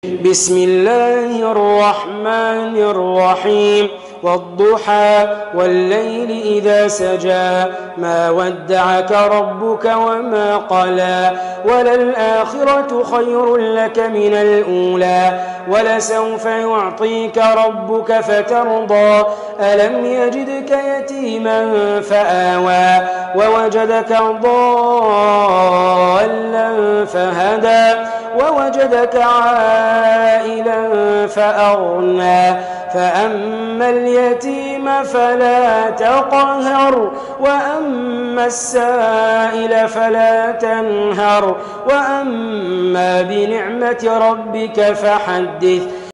بسم الله الرحمن الرحيم والضحى والليل إذا سجى ما ودعك ربك وما قلى وللآخرة خير لك من الأولى ولسوف يعطيك ربك فترضى ألم يجدك يتيما فآوى ووجدك ضالا فهدى ووجدك عائلا فأغنى فأما اليتيم فلا تقهر وأما السائل فلا تنهر وأما بنعمة ربك فحدث